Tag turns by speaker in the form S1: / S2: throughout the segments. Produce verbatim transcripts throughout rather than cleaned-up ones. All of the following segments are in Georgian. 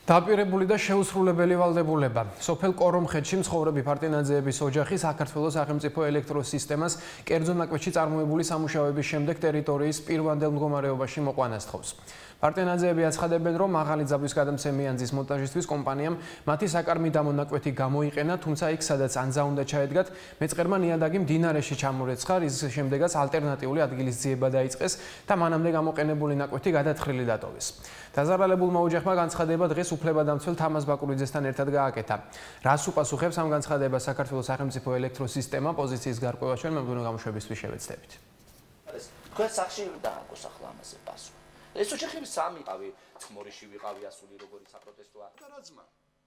S1: დაპირებული და შეუსრულებელი ვალდებულება. სოფელ კორომხეთში მცხოვრები პარტენაძეების ოჯახი საქართველოს სახელმწიფო ელექტროსისტემას კერძო ნაკვეთში წარმოებული სამუშაოების შემდეგ ტერიტორიის პირვანდელ მდგომარეობაში მოყვანას თხოვს. პარტენაძეები აცხადებენ, რომ მაღალი ძაბვის გადამცემი ანძის მონტაჟისთვის კომპანიამ მათი საკარმი დამონაკვეთი გამოიყენა, თუმცა იქ სადაც ანძა უნდა ჩაედგათ, მეწყერმა ნიადაგი მდინარეში ჩამორეცხა, რის შემდეგაც ალტერნატიული ადგილის ძიება დაიწყეს და მანამდე გამოყენებული ნაკვეთი გადათხრილი დატოვეს. დაზარალებულმა ოჯახმა განცხადება დღეს უფლებადამცველ თამაზ ბაკურიძესთან ერთად გააკეთა. რას უპასუხებს ამ განცხადებას საქართველოს სახელმწიფო ელექტროსისტემა პოზიციის გარკვევა ჩვენ მომდევნო გამოშვებისთვის შევეცდებით.
S2: თქვენ სახში დააგოს ახლა ამაზე პასუხი. ეს ოჯახები სამი ყავი, თმორიში ვიყავი ასული როგორი საპროტესტო აქ.
S3: და რაძმა.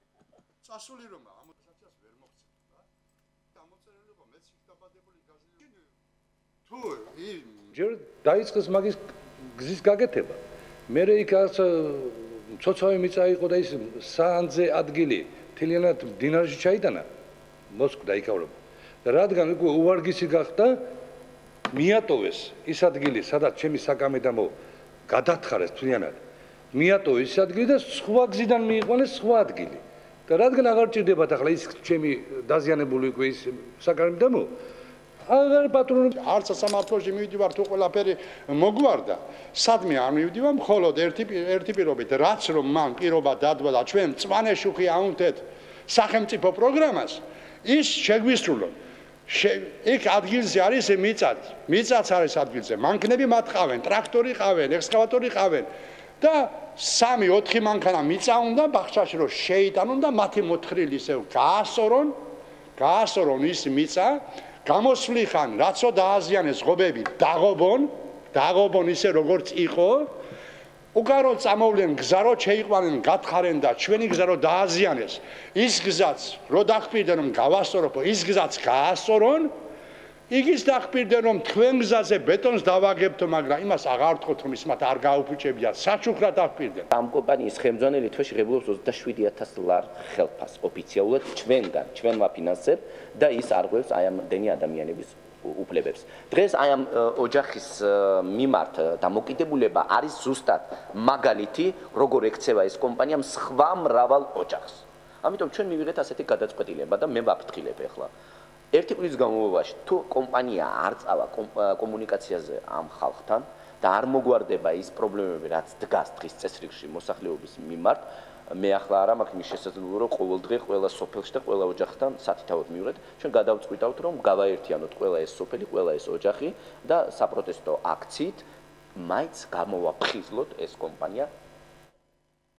S3: წასული რომ ამოწაციას ვერ მოხდება. გამოწერილი იყო მეც იქ დაბადებული გაზი. თუ
S4: ჯერ დაიწყეს მაგის გზის გაკეთება. მე იქაც ცოცავი მიწა იყო და ის საანძე ადგილი თლიანად მდინარეში ჩაიტანა მოსკვდა იქავრობა და რადგან უკვე უვარგისი გახდა მიატოვეს ის ადგილი სადაც ჩემი საკამე დამო გადათხარეს თლიანად მიატოვეს ის ადგილი და სხვა გზიდან მიიყვანეს სხვა ადგილი და რადგან აღარ ჭირდებათ ახლა ის ჩემი დაზიანებული უკვე ის საკამე დამო აღარ პატრონი
S3: არც სამართლოში მივიდივარ თუ ყველაფერი მოგვარდა სადმე არ მივიდივარ მხოლოდ ერთი ერთი პირობით რაც რომ მან პირობა დადვა და ჩვენ მწვანე შუხი აუნთეთ სახელმწიფო პროგრამას ის შეგვისრულოთ იქ ადგილზე არის მიწაც მიწაც არის ადგილზე მანქანები მათ ყავენ ტრაქტორი ყავენ ექსკავატორი ყავენ და სამი ოთხი მანქანა მიწა უნდა ბახჩაში რომ შეიტანონ და მათი მოთხრილი ისევ გაასორონ გაასორონ ის მიწა გამოსვლიხან რაცო დააზიანეს ღობები დაღობონ დაღობონ ისე როგორც იყო უკარო წამოვლენ გზა რო შეიყვანენ გათხარენ და ჩვენი გზა რო დააზიანეს ის გზაც რო დახპირდნენ რომ გავასწორებო ის გზაც გაასწორონ იგის დახპირდნენ რომ თქვენ გზაზე ბეტონს დავაგებთო მაგრამ იმას აღარ ვთქვათ რომ ის მათ არ გაუფუჭებიათ საჩუქრად დახპირდნენ
S2: ამ კომპანიის ხელმძღვანელი თვეში ღებულობს ოცდაშვიდი ათას ლარ ხელფას ოფიციალურად ჩვენგან ჩვენ ვაფინანსებ და ის არღვევს აი ამდენი ადამიანების უფლებებს დღეს აი ამ ოჯახის მიმართ დამოკიდებულება არის ზუსტად მაგალითი როგორ ექცევა ეს კომპანია სხვა მრავალ ოჯახს ამიტომ ჩვენ მივიღეთ ასეთი გადაწყვეტილება და მე ვაფრთხილებ ახლა ერთი წლის განმავლობაში თუ კომპანია არ წავა კომუნიკაციაზე ამ ხალხთან და არ მოგვარდება ის პრობლემები რაც დგას დღის წესრიგში მოსახლეობის მიმართ მე ახლა არა მაქვს მის შესაძლებლობა რომ ყოველდღე ყველა სოფელში და ყველა ოჯახთან სათითაოდ მივიღეთ ჩვენ გადავწყვიტავთ რომ გავაერთიანოთ ყველა ეს სოფელი ყველა ეს ოჯახი და საპროტესტო აქციით მაინც გამოვაფხიზლოთ ეს კომპანია